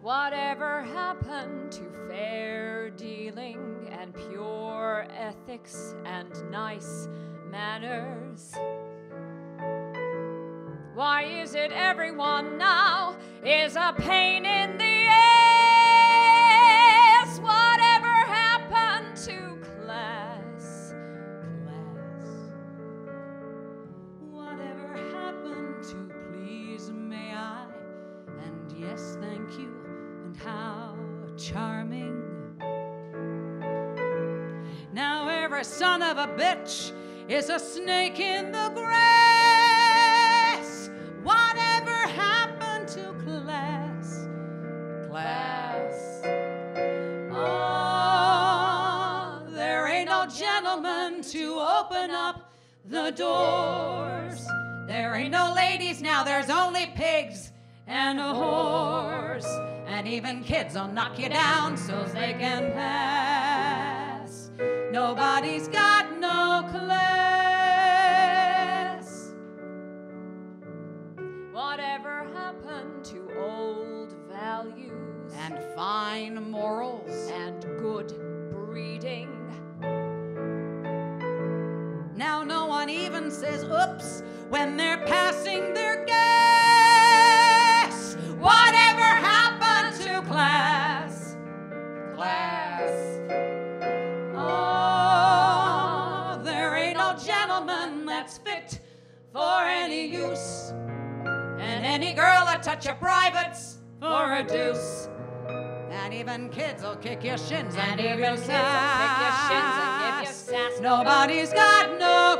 Whatever happened to fair dealing and pure ethics and nice manners? Why is it everyone now is a pain in the ass? Whatever happened to class? Whatever happened to please may I? And yes, thank you, and how charming. Now every son of a bitch is a snake in the grass. Whatever happened to class? Oh, there ain't no gentleman to open up the doors. There ain't no ladies now, there's only pigs and a horse. And even kids will knock you down so's they can pass. Nobody's got no class. Whatever happened to old values and fine morals and good breeding? Now no one even says oops when they're passing their gas. Whatever happened to class? Oh, there ain't no gentleman that's fit for any use. And any girl that touch your privates for a deuce. And even kids will kick your shins and give you sass. Nobody's got no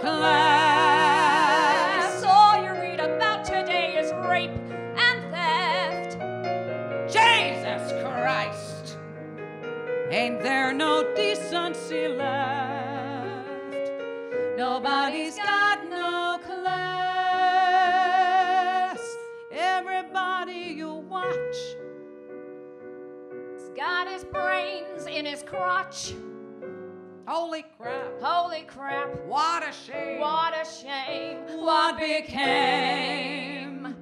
class. All you read about today is rape and theft. Jesus Christ! Ain't there no decency left? Nobody's got no class. Everybody you watch has got his brains in his crotch. Holy crap. Holy crap. What a shame. What a shame. What became